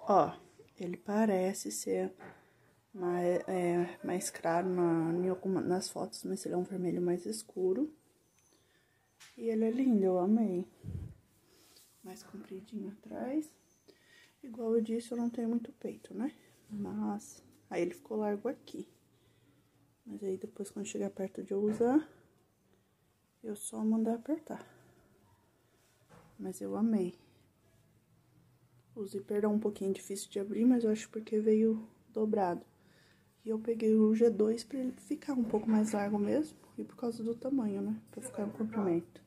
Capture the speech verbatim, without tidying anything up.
Ó, ele parece ser mais, é, mais claro na, em alguma, nas fotos, mas ele é um vermelho mais escuro. E ele é lindo, eu amei. Mais compridinho atrás. Igual eu disse, eu não tenho muito peito, né? Mas aí ele ficou largo aqui. Mas aí depois, quando chegar perto de eu usar, eu só mandar apertar. Mas eu amei. O zíper é um pouquinho difícil de abrir, mas eu acho porque veio dobrado. E eu peguei o G dois pra ele ficar um pouco mais largo mesmo. E por causa do tamanho, né? Pra ficar no comprimento.